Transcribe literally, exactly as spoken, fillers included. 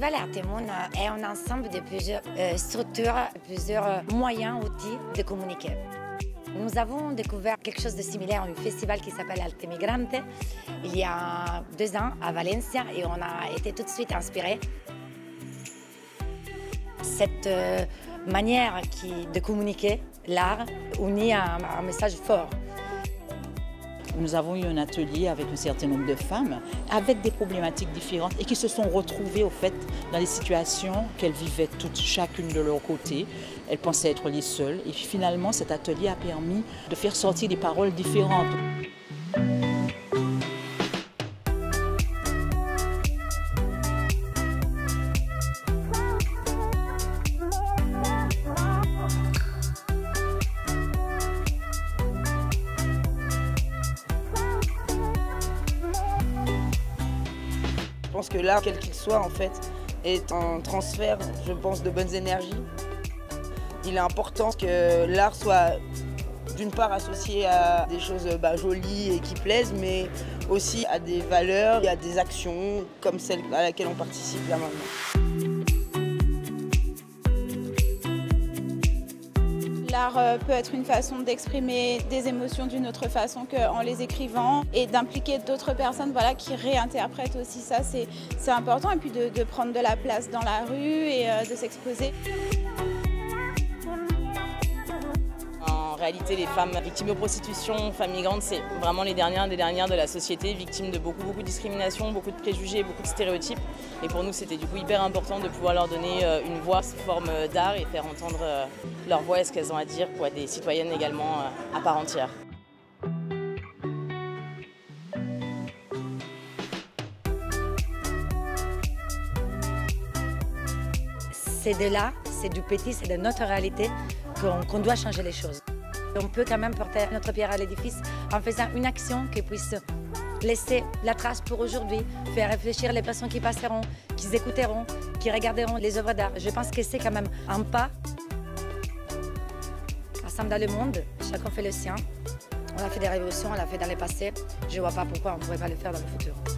festival Artemoon est un ensemble de plusieurs euh, structures, plusieurs euh, moyens, outils de communiquer. Nous avons découvert quelque chose de similaire, un festival qui s'appelle Arte Migrante, il y a deux ans à Valencia, et on a été tout de suite inspirés. Cette euh, manière qui, de communiquer l'art unit un, un message fort. Nous avons eu un atelier avec un certain nombre de femmes avec des problématiques différentes et qui se sont retrouvées au fait dans des situations qu'elles vivaient toutes chacune de leur côté. Elles pensaient être les seules et finalement cet atelier a permis de faire sortir des paroles différentes. Je pense que l'art, quel qu'il soit, en fait, est un transfert, je pense, de bonnes énergies. Il est important que l'art soit, d'une part, associé à des choses bah, jolies et qui plaisent, mais aussi à des valeurs et à des actions comme celle à laquelle on participe là maintenant. L'art peut être une façon d'exprimer des émotions d'une autre façon qu'en les écrivant et d'impliquer d'autres personnes voilà, qui réinterprètent aussi ça. C'est important et puis de, de prendre de la place dans la rue et euh, de s'exposer. En réalité, les femmes victimes de prostitution, femmes migrantes, c'est vraiment les dernières des dernières de la société, victimes de beaucoup, beaucoup de discrimination, beaucoup de préjugés, beaucoup de stéréotypes. Et pour nous, c'était du coup hyper important de pouvoir leur donner une voix sous forme d'art et faire entendre leur voix et ce qu'elles ont à dire pour être des citoyennes également à part entière. C'est de là, c'est du petit, c'est de notre réalité qu'on qu'on doit changer les choses. On peut quand même porter notre pierre à l'édifice en faisant une action qui puisse laisser la trace pour aujourd'hui, faire réfléchir les personnes qui passeront, qui écouteront, qui regarderont les œuvres d'art. Je pense que c'est quand même un pas ensemble dans le monde, chacun fait le sien. On a fait des révolutions, on l'a fait dans le passé. Je ne vois pas pourquoi on ne pourrait pas le faire dans le futur.